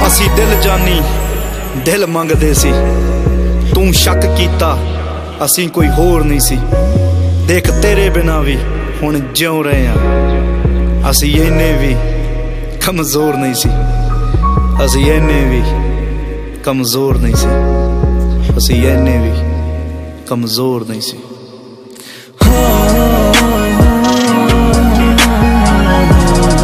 असी दिल जानी दिल मंगदे सी, तू शक कीता असी कोई होर नहीं सी। देख तेरे बिना भी हुण जिउं रहे हां, असी इन्ने भी कमजोर नहीं सी। असी इन्ने भी कमजोर नहीं सी, असी इन्ने भी कमजोर नहीं सी।